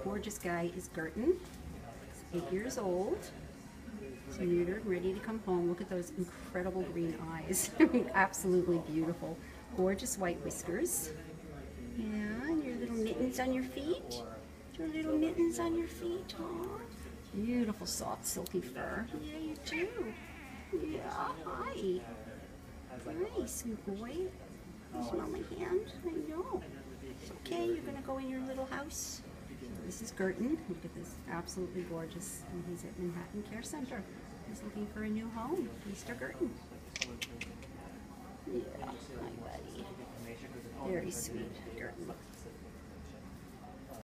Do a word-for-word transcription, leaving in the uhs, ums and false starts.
gorgeous guy is Gerton. He's eight years old. He's neutered, ready to come home. Look at those incredible green eyes. I mean, absolutely beautiful. Gorgeous white whiskers. Yeah, and your little mittens on your feet. Your little mittens on your feet. Aww. Beautiful, soft, silky fur. Yeah, you do. Yeah, hi. Nice, good boy. You smell my hand? I know. It's okay, you're going to go in your little house. This is Gerton. Look at this, absolutely gorgeous. And he's at Manhattan Care Center. He's looking for a new home. Mister Gerton. Yeah, hi buddy. Very sweet, Gerton.